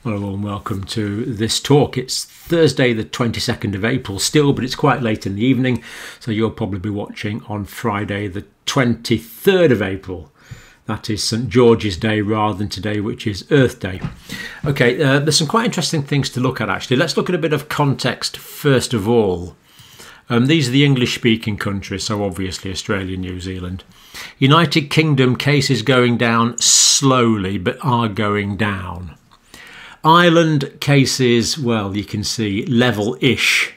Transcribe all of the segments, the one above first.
Hello and welcome to this talk. It's Thursday the 22nd of April still, but it's quite late in the evening, so you'll probably be watching on Friday the 23rd of April. That is St George's Day rather than today, which is Earth Day. Okay, there's some quite interesting things to look at actually. Let's look at a bit of context first of all. These are the English-speaking countries, so obviously Australia, New Zealand. United Kingdom cases going down slowly, but are going down. Ireland cases, well, you can see level-ish,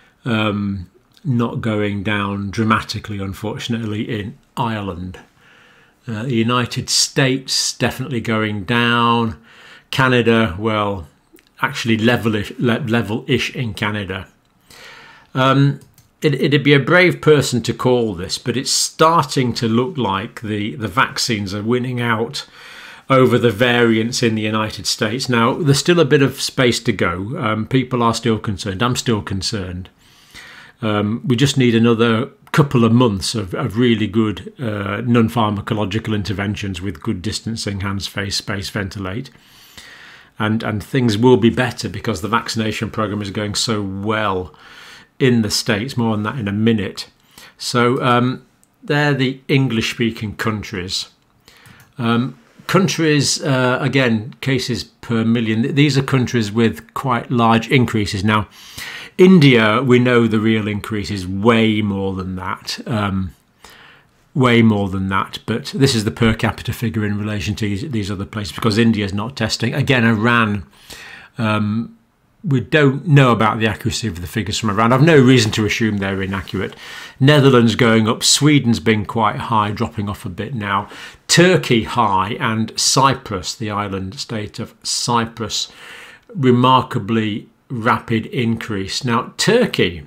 not going down dramatically, unfortunately, in Ireland. The United States definitely going down. Canada, well, actually level-ish in Canada. It'd be a brave person to call this, but it's starting to look like the vaccines are winning out over the variants in the United States. Now, there's still a bit of space to go. People are still concerned. I'm still concerned. We just need another couple of months of really good non-pharmacological interventions with good distancing, hands, face, space, ventilate. And things will be better because the vaccination program is going so well in the States. More on that in a minute. So they're the English-speaking countries. Countries, again, cases per million. These are countries with quite large increases. Now, India, we know the real increase is way more than that. Way more than that. But this is the per capita figure in relation to these other places because India is not testing. Again, Iran, we don't know about the accuracy of the figures from Iran. I've no reason to assume they're inaccurate. Netherlands going up, Sweden's been quite high, dropping off a bit now. Turkey high, and Cyprus, the island state of Cyprus, remarkably rapid increase. Now, Turkey,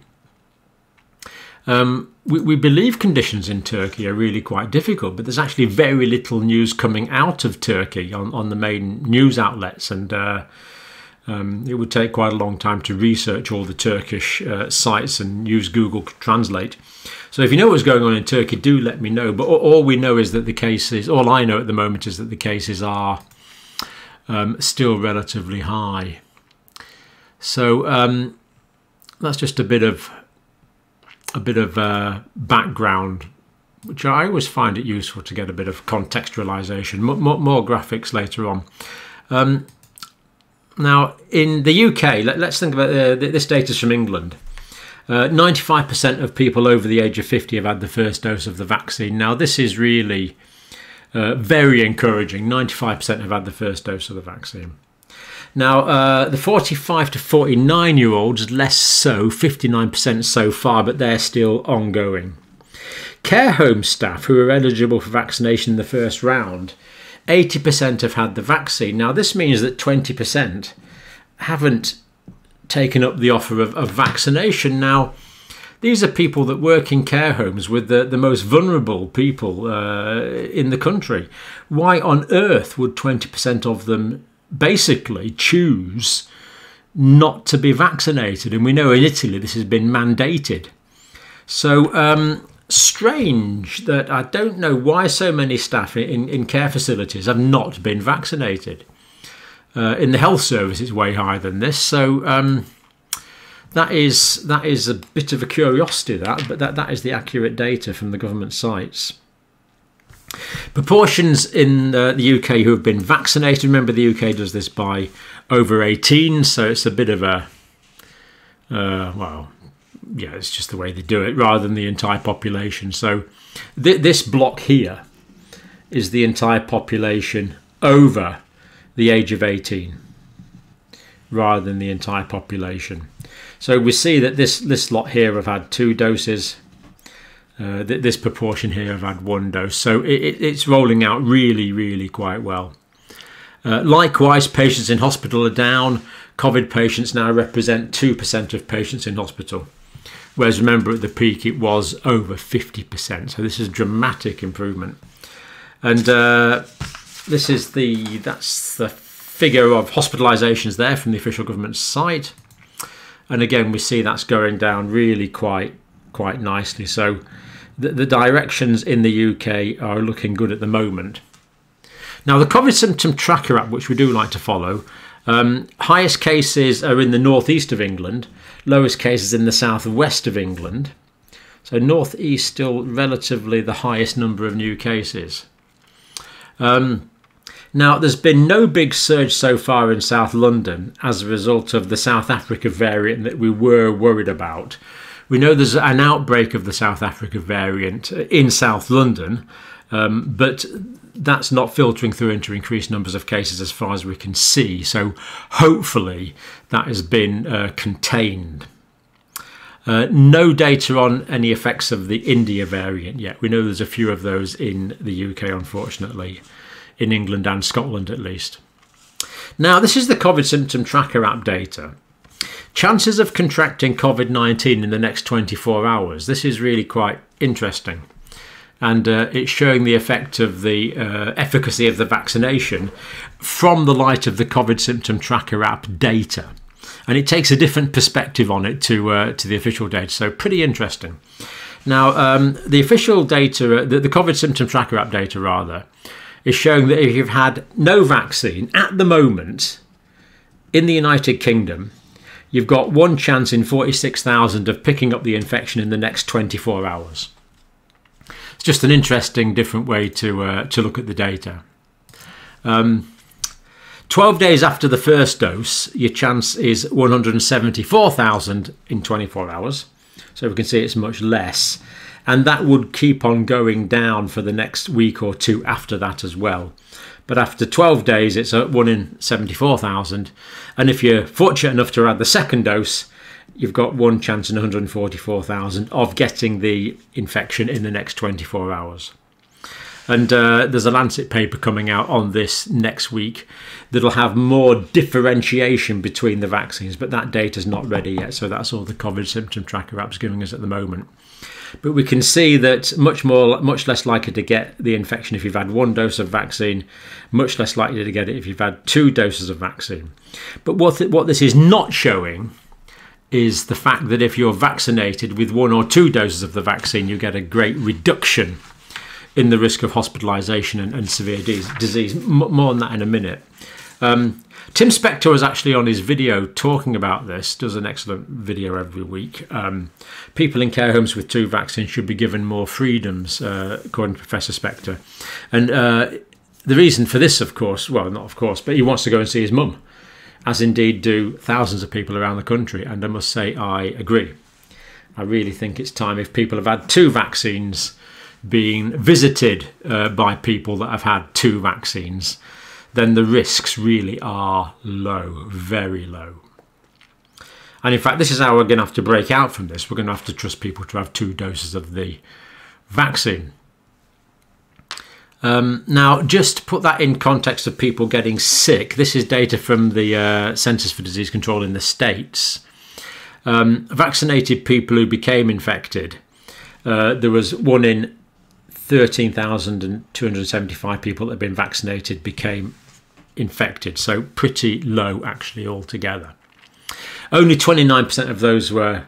we believe conditions in Turkey are really quite difficult, but there's actually very little news coming out of Turkey on the main news outlets, and it would take quite a long time to research all the Turkish sites and use Google Translate. So if you know what's going on in Turkey, do let me know. But all we know is that the cases, all I know at the moment is that the cases are still relatively high. So that's just a bit of background, which I always find it useful to get a bit of contextualization. More graphics later on. Now, in the UK, let's think about this data's from England. 95% of people over the age of 50 have had the first dose of the vaccine. Now, this is really very encouraging. 95% have had the first dose of the vaccine. Now, the 45 to 49-year-olds, less so, 59% so far, but they're still ongoing. Care home staff who are eligible for vaccination in the first round, 80% have had the vaccine. Now, this means that 20% haven't taken up the offer of vaccination. Now, these are people that work in care homes with the most vulnerable people in the country. Why on earth would 20% of them basically choose not to be vaccinated? And we know in Italy this has been mandated. So, strange that I don't know why so many staff in care facilities have not been vaccinated. In the health service it's way higher than this, so that is a bit of a curiosity, but that is the accurate data from the government sites. Proportions in the UK who have been vaccinated, remember the UK does this by over 18, so it's a bit of a well, yeah, it's just the way they do it rather than the entire population. So this block here is the entire population over the age of 18 rather than the entire population. So we see that this lot here have had 2 doses. This proportion here have had 1 dose. So it's rolling out really, really quite well. Likewise, patients in hospital are down. COVID patients now represent 2% of patients in hospital. Whereas remember at the peak it was over 50%. So this is a dramatic improvement. And this is that's the figure of hospitalizations there from the official government site. And again, we see that's going down really quite nicely. So the directions in the UK are looking good at the moment. Now, the COVID symptom tracker app, which we do like to follow, highest cases are in the northeast of England, lowest cases in the southwest of England. So northeast still relatively the highest number of new cases. Now, there's been no big surge so far in South London as a result of the South Africa variant that we were worried about. We know there's an outbreak of the South Africa variant in South London, but that's not filtering through into increased numbers of cases as far as we can see. So hopefully that has been contained. No data on any effects of the India variant yet. We know there's a few of those in the UK, unfortunately, in England and Scotland at least. Now, this is the COVID symptom tracker app data. Chances of contracting COVID-19 in the next 24 hours. This is really quite interesting. And it's showing the effect of the efficacy of the vaccination from the light of the COVID symptom tracker app data. And it takes a different perspective on it to the official data. So pretty interesting. Now, the official data, the COVID symptom tracker app data rather, is showing that if you've had no vaccine at the moment in the United Kingdom, you've got one chance in 46,000 of picking up the infection in the next 24 hours. It's just an interesting, different way to look at the data. 12 days after the first dose, your chance is 174,000 in 24 hours. So we can see it's much less. And that would keep on going down for the next week or two after that as well. But after 12 days, it's at 1 in 74,000. And if you're fortunate enough to have the second dose, you've got one chance in 144,000 of getting the infection in the next 24 hours. And there's a Lancet paper coming out on this next week that'll have more differentiation between the vaccines, but that data's not ready yet. So that's all the COVID symptom tracker app's giving us at the moment. But we can see that much less likely to get the infection if you've had one dose of vaccine, much less likely to get it if you've had 2 doses of vaccine. But what this is not showing is the fact that if you're vaccinated with 1 or 2 doses of the vaccine, you get a great reduction in the risk of hospitalisation and severe disease. More on that in a minute. Tim Spector was actually on his video talking about this, does an excellent video every week. People in care homes with 2 vaccines should be given more freedoms, according to Professor Spector. And the reason for this, of course, well, not of course, but he wants to go and see his mum, as indeed do thousands of people around the country. And I must say, I agree. I really think it's time, if people have had 2 vaccines, being visited by people that have had 2 vaccines, then the risks really are low, very low. And in fact, this is how we're going to have to break out from this. We're going to have to trust people to have 2 doses of the vaccine. Now, just to put that in context of people getting sick, this is data from the Centers for Disease Control in the States. Vaccinated people who became infected, there was 1 in 13,275 people that had been vaccinated became infected, so pretty low actually altogether. Only 29% of those were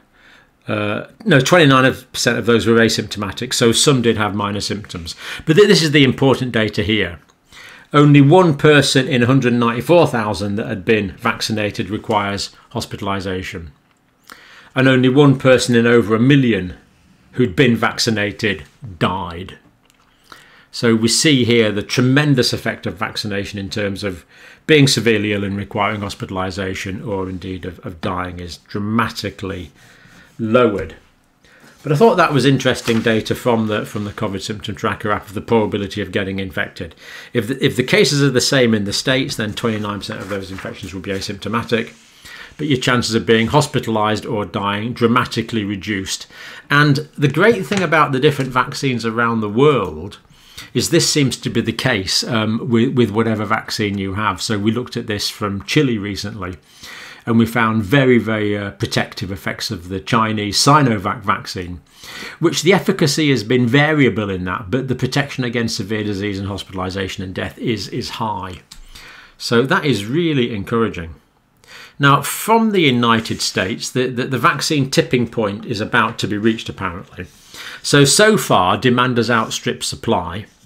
29% of those were asymptomatic, so some did have minor symptoms. But this is the important data here. Only 1 person in 194,000 that had been vaccinated requires hospitalisation, and only 1 person in over 1 million who'd been vaccinated died. So we see here the tremendous effect of vaccination in terms of being severely ill and requiring hospitalisation, or indeed of dying, is dramatically lowered. But I thought that was interesting data from the COVID symptom tracker app of the probability of getting infected. If the cases are the same in the States, then 29% of those infections will be asymptomatic. But your chances of being hospitalised or dying dramatically reduced. And the great thing about the different vaccines around the world is this seems to be the case with whatever vaccine you have. So we looked at this from Chile recently, and we found very, very protective effects of the Chinese Sinovac vaccine, which the efficacy has been variable in that, but the protection against severe disease and hospitalisation and death is high. So that is really encouraging. Now, from the United States, the vaccine tipping point is about to be reached, apparently. So far, demand has outstripped supply.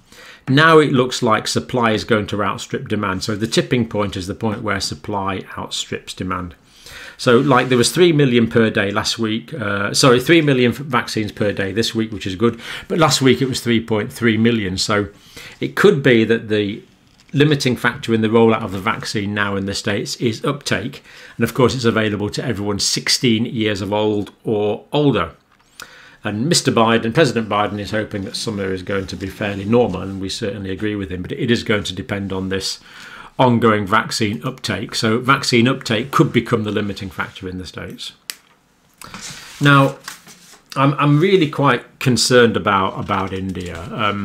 Now it looks like supply is going to outstrip demand. So the tipping point is the point where supply outstrips demand. So like there was 3 million per day last week, 3 million vaccines per day this week, which is good. But last week it was 3.3 million. So it could be that the limiting factor in the rollout of the vaccine now in the States is uptake. And of course it's available to everyone 16 years of old or older. And President Biden is hoping that summer is going to be fairly normal, and we certainly agree with him, but it is going to depend on this ongoing vaccine uptake. So vaccine uptake could become the limiting factor in the States. Now, I'm really quite concerned about India.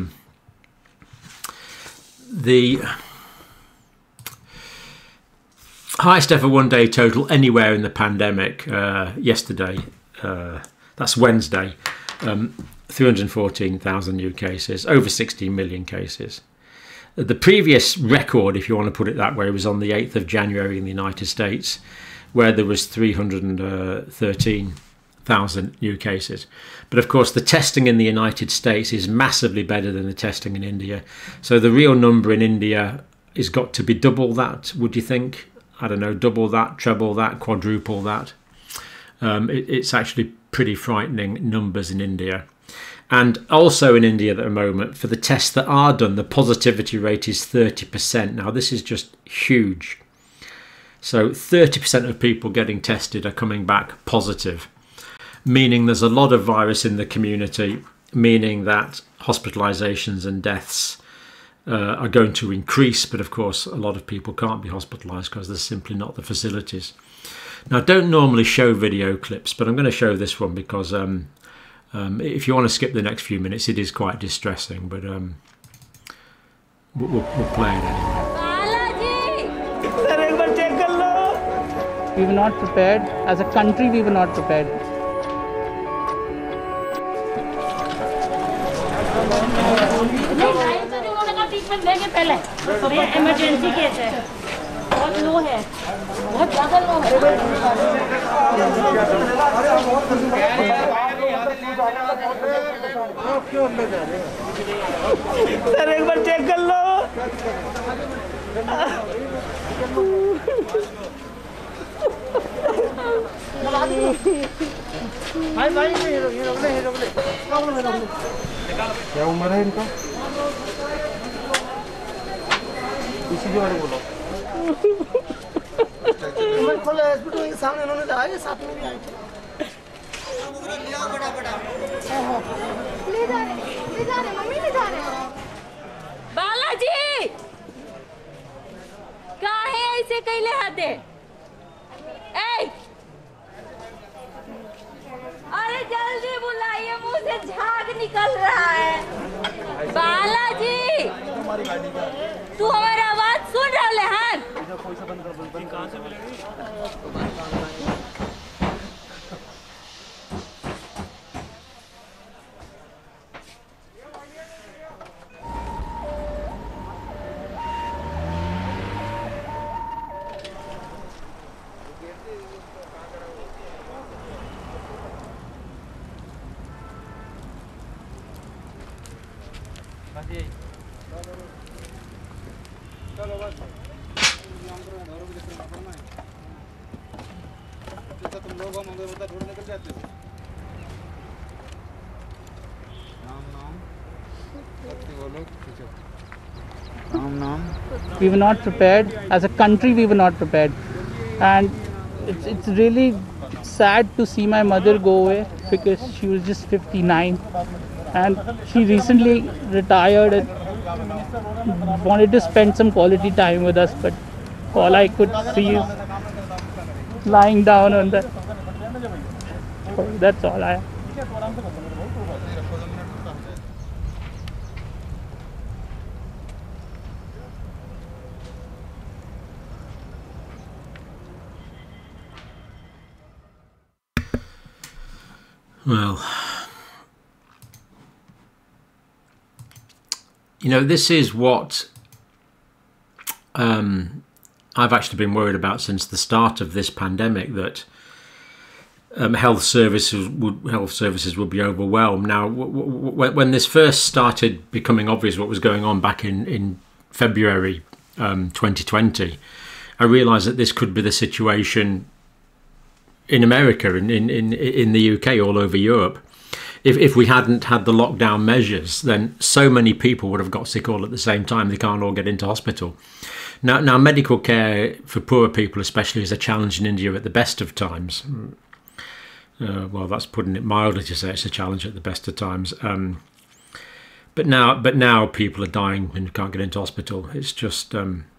The highest ever one-day total anywhere in the pandemic yesterday, that's Wednesday, 314,000 new cases, over 16 million cases. The previous record, if you want to put it that way, was on the 8th of January in the United States, where there was 313,000 new cases. But of course, the testing in the United States is massively better than the testing in India. So the real number in India has got to be double that, would you think? I don't know, double that, treble that, quadruple that. It's actually pretty frightening numbers in India. And also in India at the moment, for the tests that are done, the positivity rate is 30%. Now, this is just huge. So 30% of people getting tested are coming back positive, meaning there's a lot of virus in the community, meaning that hospitalizations and deaths are going to increase. But of course, a lot of people can't be hospitalized because there's simply not the facilities. Now, I don't normally show video clips, but I'm going to show this one because if you want to skip the next few minutes, it is quite distressing, but we'll play it anyway. We were not prepared. As a country, we were not prepared. Emergency case है, बहुत लो है, बहुत ज़्यादा लो है। Sir एक बार check कर लो। भाई भाई ये रोक ले क्या उम्र है इनका? इसी के बारे में बोलो। मैं खोला हॉस्पिटल के सामने उन्होंने कहा ये साथ में भी आए थे। ले जा रहे मम्मी ले जा रहे। बालाजी काहे ऐसे कैले हाथे? ए अरे जल्दी बुलाइए, मुंह से झाग निकल रहा है। बालाजी तू हमारा आवाज सुन रहा है? कहाँ से मिलेगी? चलो बस तुम लोग हम हमें बता ढूंढने निकल जाते हो। नाम बोलो, नाम We were not prepared. As a country, we were not prepared, and it's really sad to see my mother go away because she was just 59, and she recently retired and wanted to spend some quality time with us, but all I could see is lying down on that. So that's all I. Well, you know, this is what I've actually been worried about since the start of this pandemic, that health services would be overwhelmed. Now, when this first started becoming obvious what was going on back in February 2020, I realised that this could be the situation in America, in the UK, all over Europe. If we hadn't had the lockdown measures, then so many people would have got sick all at the same time. They can't all get into hospital. Now medical care for poorer people especially is a challenge in India at the best of times. Well, that's putting it mildly to say it's a challenge at the best of times. But now people are dying and can't get into hospital. It's just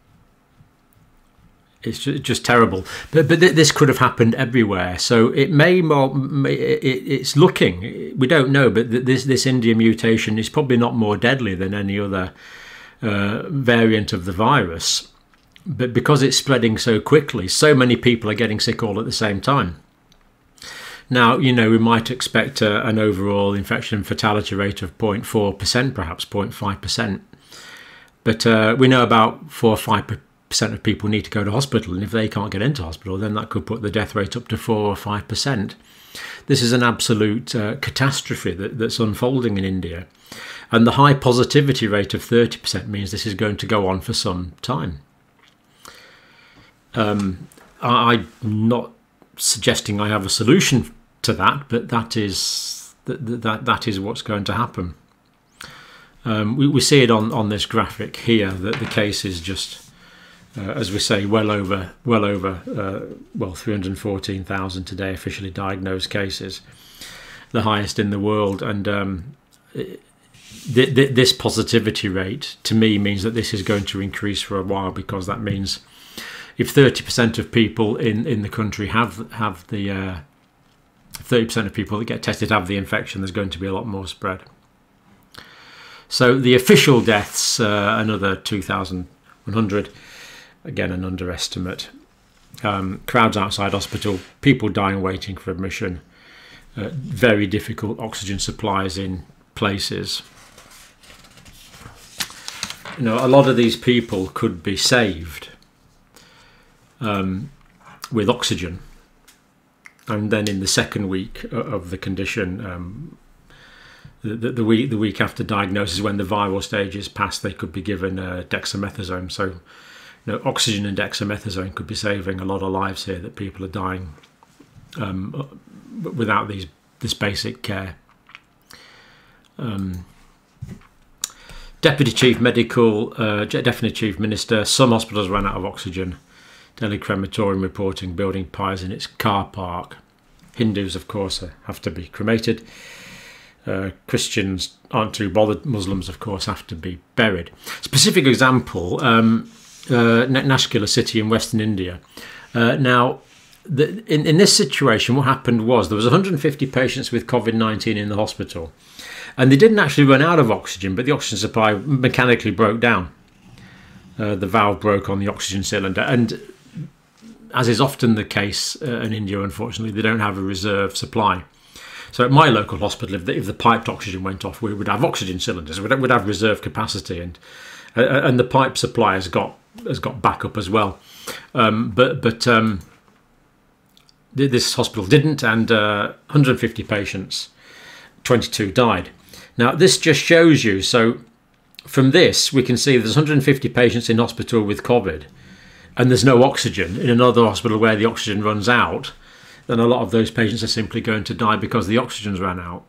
terrible. But this could have happened everywhere. So it may it's looking. We don't know, but this India mutation is probably not more deadly than any other variant of the virus. But because it's spreading so quickly, so many people are getting sick all at the same time. Now, we might expect an overall infection fatality rate of 0.4%, perhaps 0.5%. But we know about 4 or 5% of people need to go to hospital. And if they can't get into hospital, then that could put the death rate up to 4 or 5%. This is an absolute catastrophe that's unfolding in India. And the high positivity rate of 30% means this is going to go on for some time. I'm not suggesting I have a solution to that, but that is what's going to happen. We see it on this graphic here that the case is just, as we say, well over 314,000 today officially diagnosed cases, the highest in the world. And this positivity rate to me means that this is going to increase for a while, because that means if 30% of people in the country have the 30% of people that get tested have the infection, there's going to be a lot more spread. So the official deaths, another 2,100, again an underestimate. Crowds outside hospital, people dying waiting for admission, very difficult oxygen supplies in places. A lot of these people could be saved with oxygen, and then in the second week of the condition, the week after diagnosis, when the viral stage is past, they could be given dexamethasone. So oxygen and dexamethasone could be saving a lot of lives here, that people are dying without this basic care. Deputy Chief Minister, some hospitals ran out of oxygen. Delhi crematorium reporting building pyres in its car park. Hindus, of course, have to be cremated. Christians aren't too bothered. Muslims, of course, have to be buried. Specific example, Nashkila city in Western India. Now, in this situation, what happened was there was 150 patients with COVID-19 in the hospital, and they didn't actually run out of oxygen, but the oxygen supply mechanically broke down. The valve broke on the oxygen cylinder, and as is often the case in India, unfortunately, they don't have a reserve supply. So at my local hospital, if the piped oxygen went off, we would have oxygen cylinders. We'd have reserve capacity, and the pipe supply has got backup as well. But this hospital didn't, and 150 patients, 22 died. Now this just shows you. So from this, we can see there's 150 patients in hospital with COVID, and there's no oxygen. In another hospital where the oxygen runs out, then a lot of those patients are simply going to die because the oxygen's ran out.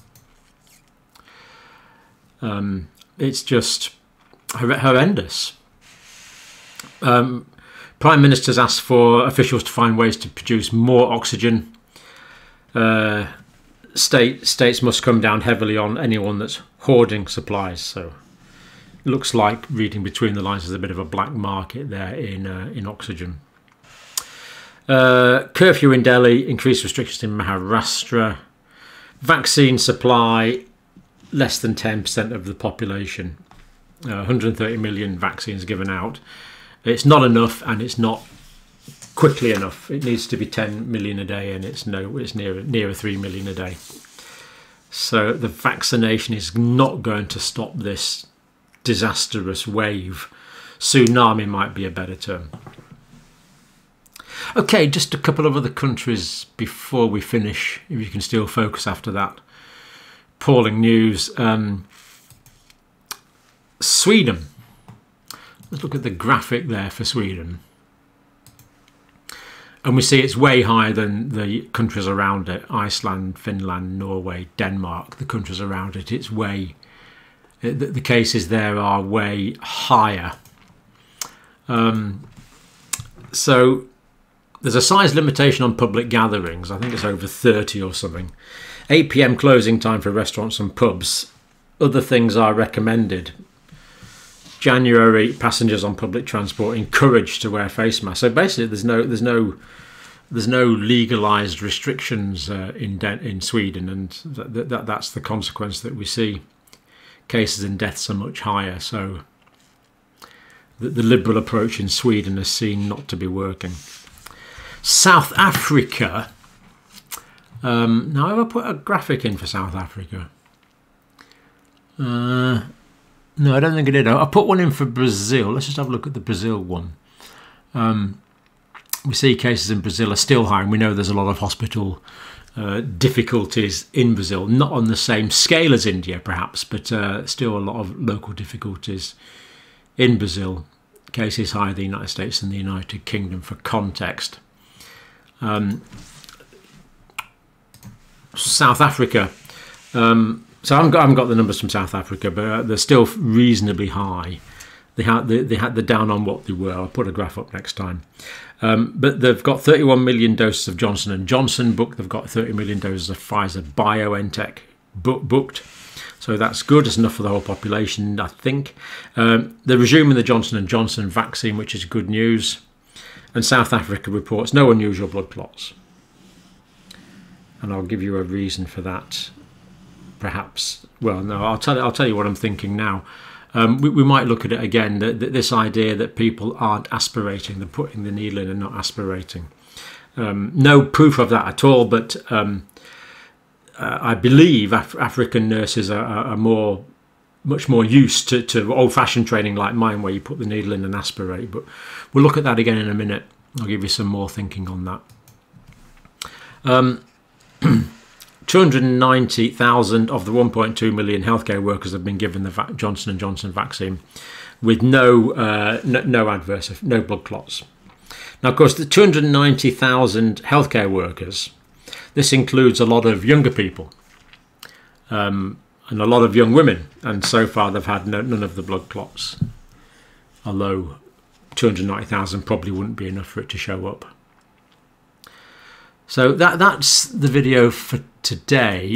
It's just horrendous. Prime Minister's asked for officials to find ways to produce more oxygen. States must come down heavily on anyone that's hoarding supplies. So looks like, reading between the lines, there's a bit of a black market there in oxygen. Curfew in Delhi, increased restrictions in Maharashtra. Vaccine supply, less than 10% of the population. 130 million vaccines given out. It's not enough, and it's not quickly enough. It needs to be 10 million a day, and it's nearer 3 million a day. So the vaccination is not going to stop this disastrous wave. Tsunami might be a better term. Okay, just a couple of other countries before we finish, if you can still focus after that. Appalling news. Sweden. Let's look at the graphic there for Sweden. And we see it's way higher than the countries around it. Iceland, Finland, Norway, Denmark, the countries around it. It's way, the cases there are way higher. So there's a size limitation on public gatherings. I think it's over 30 or something. 8 PM closing time for restaurants and pubs. Other things are recommended. January, passengers on public transport encouraged to wear face masks. So basically, there's no legalised restrictions in Sweden, and that's the consequence that we see. Cases and deaths are much higher. So the liberal approach in Sweden is seen not to be working. South Africa. Now, have I put a graphic in for South Africa? No, I don't think I did. I put one in for Brazil. Let's just have a look at the Brazil one. We see cases in Brazil are still high, and we know there's a lot of hospital difficulties in Brazil. Not on the same scale as India, perhaps, but still a lot of local difficulties in Brazil. Cases higher in the United States and the United Kingdom for context. South Africa. So I haven't got the numbers from South Africa, but they're still reasonably high. They're down on what they were. I'll put a graph up next time. But they've got 31 million doses of Johnson & Johnson booked. They've got 30 million doses of Pfizer-BioNTech booked. So that's good. It's enough for the whole population, I think. They're resuming the Johnson & Johnson vaccine, which is good news. And South Africa reports no unusual blood clots. And I'll give you a reason for that. Perhaps, well, no, I'll tell you what I'm thinking now. We might look at it again, this idea that people aren't aspirating, they're putting the needle in and not aspirating. No proof of that at all, but I believe African nurses are much more used to old-fashioned training like mine, where you put the needle in and aspirate. But we'll look at that again in a minute. I'll give you some more thinking on that. 290,000 of the 1.2 million healthcare workers have been given the Johnson & Johnson vaccine with no blood clots. Now, of course, the 290,000 healthcare workers, this includes a lot of younger people and a lot of young women, and so far they've had none of the blood clots, although 290,000 probably wouldn't be enough for it to show up. So that's the video for today.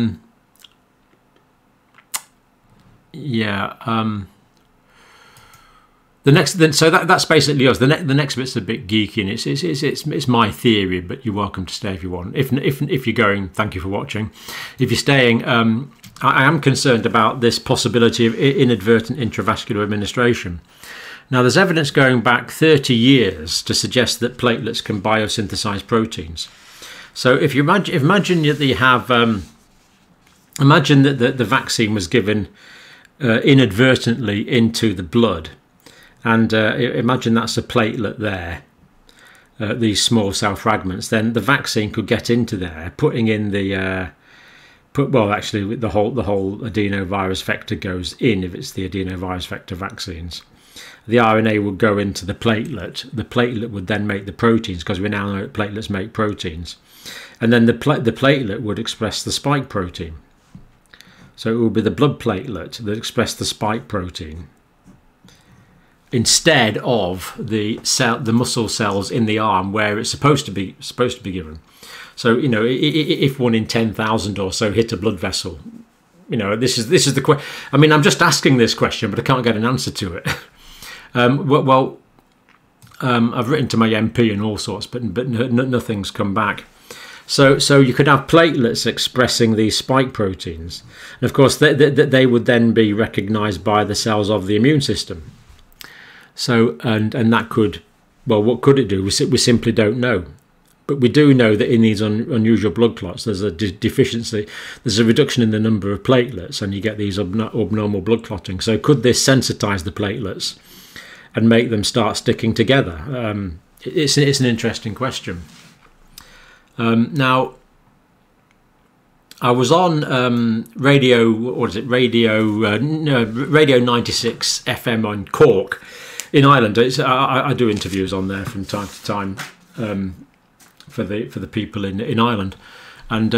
That's basically us. The next bit's a bit geeky, and it's my theory, but you're welcome to stay if you want. If you're going, thank you for watching. If you're staying, I am concerned about this possibility of inadvertent intravascular administration. Now, there's evidence going back 30 years to suggest that platelets can biosynthesize proteins. So if you imagine that you have, imagine that the vaccine was given inadvertently into the blood, and imagine that's a platelet there, these small cell fragments, then the vaccine could get into there, putting in the, actually the whole adenovirus vector goes in if it's the adenovirus vector vaccines. The RNA would go into the platelet. The platelet would then make the proteins, because we now know that platelets make proteins. And then the platelet would express the spike protein. So it would be the blood platelet that expressed the spike protein instead of the muscle cells in the arm where it's supposed to be given. So, you know, if 1 in 10,000 or so hit a blood vessel, you know, this is the question. I mean, I'm just asking this question, but I can't get an answer to it. I've written to my MP and all sorts, but nothing's come back. So you could have platelets expressing these spike proteins, and of course they would then be recognised by the cells of the immune system. So and that could, well, what could it do? We simply don't know. But we do know that in these unusual blood clots, there's a deficiency. There's a reduction in the number of platelets, and you get these abnormal blood clotting. So could this sensitise the platelets and make them start sticking together? it's an interesting question. Now, I was on radio. What is it? Radio 96 FM on Cork in Ireland. I do interviews on there from time to time for the people in Ireland, and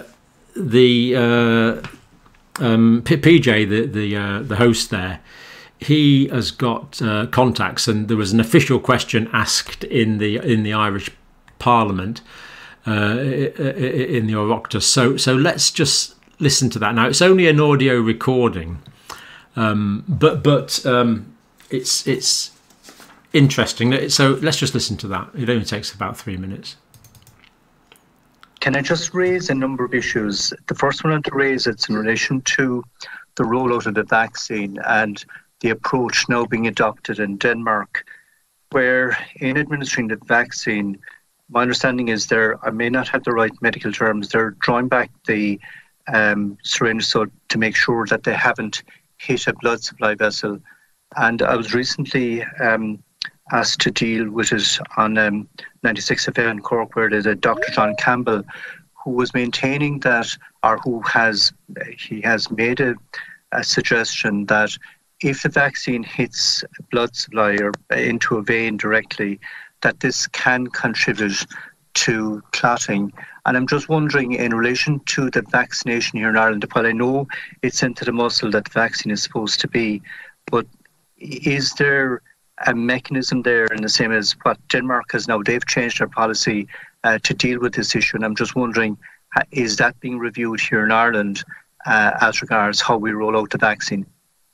PJ, the host there, he has got contacts, and there was an official question asked in the Irish Parliament in the Oireachtas. So let's just listen to that. Now it's only an audio recording, but it's interesting. So let's just listen to that. It only takes about 3 minutes. Can I just raise a number of issues? The first one I want to raise, it's in relation to the rollout of the vaccine and the approach now being adopted in Denmark, where in administering the vaccine, my understanding is I may not have the right medical terms, they're drawing back the syringe so to make sure that they haven't hit a blood supply vessel. And I was recently asked to deal with it on 96 FM in Cork, where there's a Dr. John Campbell who was maintaining that, or he has made a suggestion that if the vaccine hits a blood supply or into a vein directly, that this can contribute to clotting. And I'm just wondering, in relation to the vaccination here in Ireland, while I know it's into the muscle that the vaccine is supposed to be, but is there a mechanism there in the same as what Denmark has now? They've changed their policy to deal with this issue, and I'm just wondering, is that being reviewed here in Ireland as regards how we roll out the vaccine?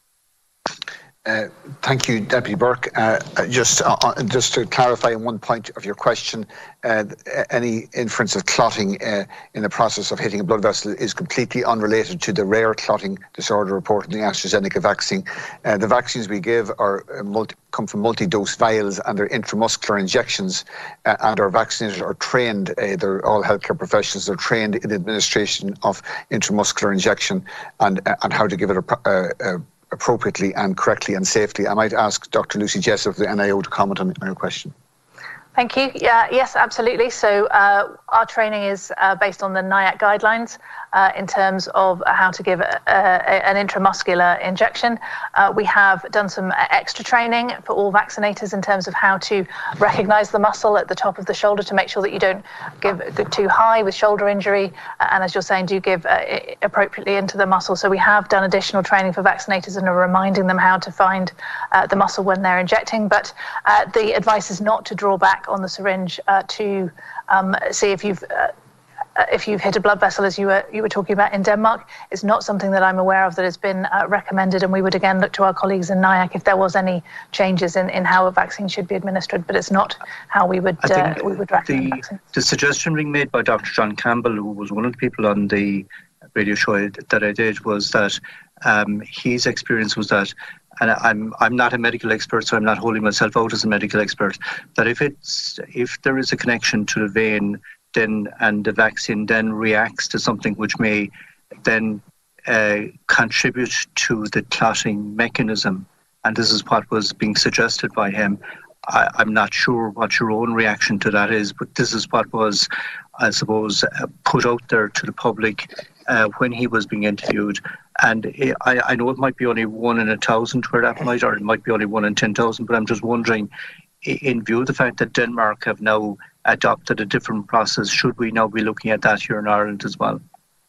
Thank you, Deputy Burke. Just to clarify on one point of your question, any inference of clotting in the process of hitting a blood vessel is completely unrelated to the rare clotting disorder reported in the AstraZeneca vaccine. The vaccines we give come from multi-dose vials, and they're intramuscular injections, and our vaccinators are trained, they're all healthcare professionals, they're trained in the administration of intramuscular injection and how to give it appropriately and correctly and safely. I might ask Dr. Lucy Jessup of the NIO to comment on your question. Thank you. Yes, absolutely. So our training is based on the NIAC guidelines in terms of how to give an intramuscular injection. We have done some extra training for all vaccinators in terms of how to recognise the muscle at the top of the shoulder to make sure that you don't give too high with shoulder injury, and as you're saying, do give appropriately into the muscle. So we have done additional training for vaccinators and are reminding them how to find the muscle when they're injecting. But the advice is not to draw back on the syringe to see if you've hit a blood vessel, as you were talking about in Denmark. It's not something that I'm aware of that has been recommended, and we would again look to our colleagues in NIAC if there was any changes in how a vaccine should be administered, but it's not how we would recommend vaccines. The suggestion being made by Dr. John Campbell, who was one of the people on the radio show that I did, was that his experience was that, and I'm not a medical expert, so I'm not holding myself out as a medical expert, that if there is a connection to the vein, then and the vaccine then reacts to something which may then contribute to the clotting mechanism, and this is what was being suggested by him. I'm not sure what your own reaction to that is, but this is what was, I suppose, put out there to the public when he was being interviewed. And I know it might be only 1 in 1,000 where that might, or it might be only 1 in 10,000, but I'm just wondering, in view of the fact that Denmark have now adopted a different process, should we now be looking at that here in Ireland as well?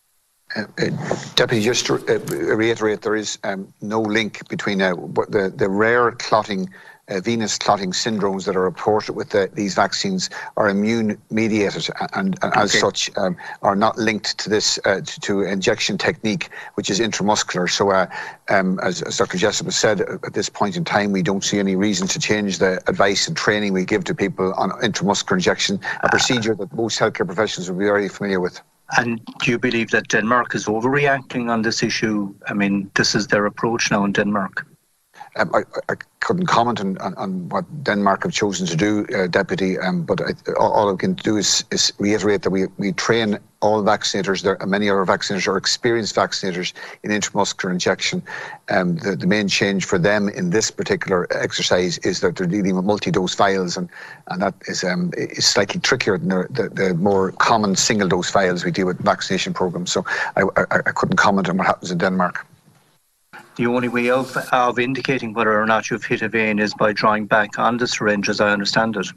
Deputy, just to reiterate, there is no link between the rare clotting, venous clotting syndromes that are reported with these vaccines are immune mediated, and as such are not linked to this to injection technique, which is intramuscular. So as Dr. Jessup has said, at this point in time we don't see any reason to change the advice and training we give to people on intramuscular injection, a procedure that most healthcare professionals will be very familiar with. And do you believe that Denmark is overreacting on this issue? I mean, this is their approach now in Denmark. I couldn't comment on what Denmark have chosen to do, Deputy, but all I can do is reiterate that we train all vaccinators. Many of our vaccinators are experienced vaccinators in intramuscular injection. The main change for them in this particular exercise is that they're dealing with multi-dose vials, and that is slightly trickier than the more common single-dose vials we deal with vaccination programs. So I couldn't comment on what happens in Denmark. The only way of indicating whether or not you've hit a vein is by drawing back on the syringe, as I understand it.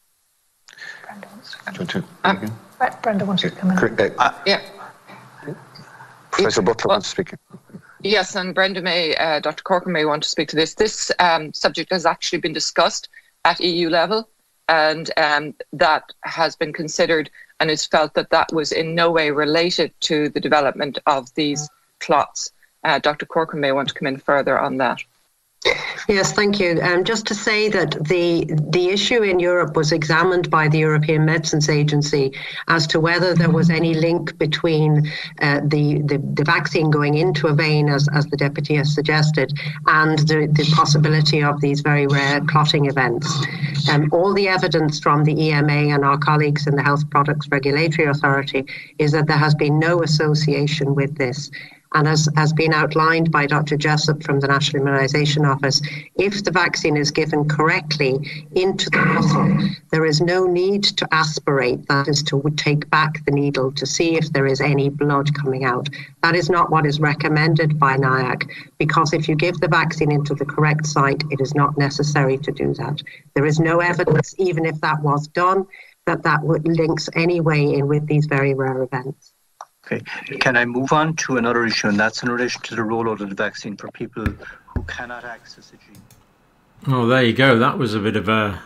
Brenda wants to come in. Yeah. Professor Butler wants to speak. Yes, and Brenda may, Dr. Corcoran may want to speak to this. This subject has actually been discussed at EU level, and that has been considered, and it's felt that that was in no way related to the development of these clots. Dr. Corcoran may want to come in further on that. Yes, thank you. Just to say that the issue in Europe was examined by the European Medicines Agency as to whether there was any link between the vaccine going into a vein, as the Deputy has suggested, and the possibility of these very rare clotting events. All the evidence from the EMA and our colleagues in the Health Products Regulatory Authority is that there has been no association with this. And as has been outlined by Dr. Jessup from the National Immunisation Office, if the vaccine is given correctly into the muscle, there is no need to aspirate, that is to take back the needle to see if there is any blood coming out. That is not what is recommended by NIAC, because if you give the vaccine into the correct site, it is not necessary to do that. There is no evidence, even if that was done, that would links any way in with these very rare events. Okay. Can I move on to another issue, and that's in relation to the rollout of the vaccine for people who cannot access a gene? Oh, there you go. That was a bit of a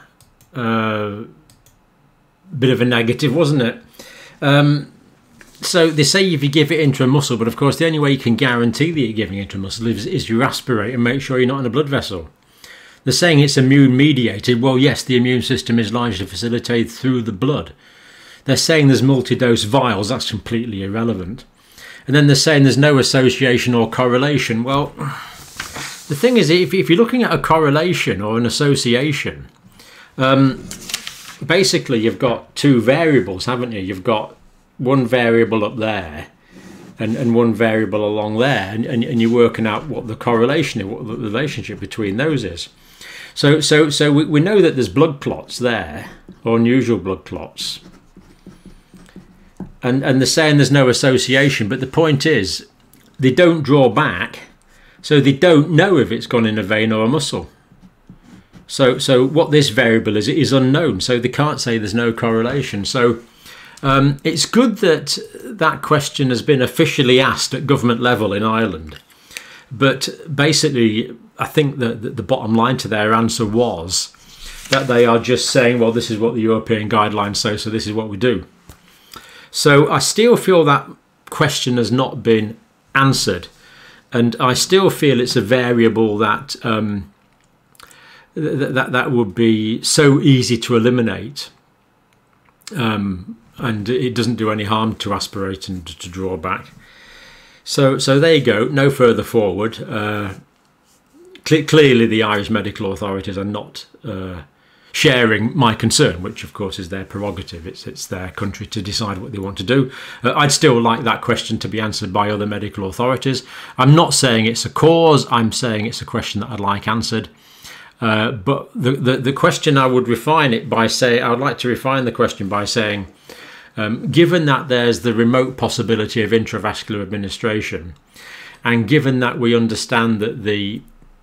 negative, wasn't it? So they say if you give it into a muscle, but of course the only way you can guarantee that you're giving it into a muscle is you aspirate and make sure you're not in a blood vessel. They're saying it's immune mediated. Well, yes, the immune system is largely facilitated through the blood. They're saying there's multi-dose vials. That's completely irrelevant. And then they're saying there's no association or correlation. Well, the thing is, if you're looking at a correlation or an association, basically you've got two variables, haven't you? You've got one variable up there and one variable along there, and you're working out what the correlation is, what the relationship between those is. So we know that there's blood clots there, or unusual blood clots. And they're saying there's no association, but the point is they don't draw back, so they don't know if it's gone in a vein or a muscle. So what this variable is unknown, so they can't say there's no correlation. So it's good that that question has been officially asked at government level in Ireland, but basically I think that the bottom line to their answer was that they are just saying, well, this is what the European guidelines say, so this is what we do. So I still feel that question has not been answered, and I still feel it's a variable that that would be so easy to eliminate, and it doesn't do any harm to aspirate and to draw back. So there you go. No further forward. Clearly, the Irish medical authorities are not sharing my concern, which of course is their prerogative. It's their country to decide what they want to do. I'd still like that question to be answered by other medical authorities. I'm not saying it's a cause, I'm saying it's a question that I'd like answered. But the question I would refine it by saying, I would like to refine the question by saying, given that there's the remote possibility of intravascular administration, and given that we understand that the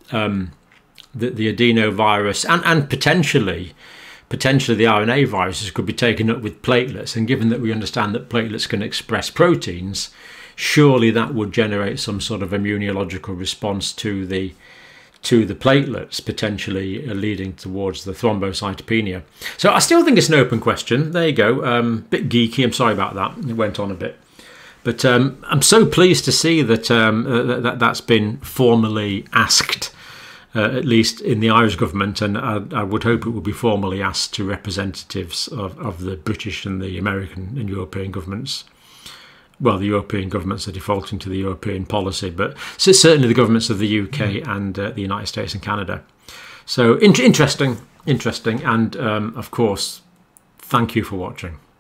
adenovirus and potentially the RNA viruses could be taken up with platelets, and given that we understand that platelets can express proteins, surely that would generate some sort of immunological response to the platelets, potentially leading towards the thrombocytopenia. So I still think it's an open question. There you go. Bit geeky. I'm sorry about that. It went on a bit. But I'm so pleased to see that that's been formally asked, at least in the Irish government, and I would hope it will be formally asked to representatives of the British and the American and European governments well, the European governments are defaulting to the European policy, but certainly the governments of the UK and the United States and Canada. So interesting, and of course, thank you for watching.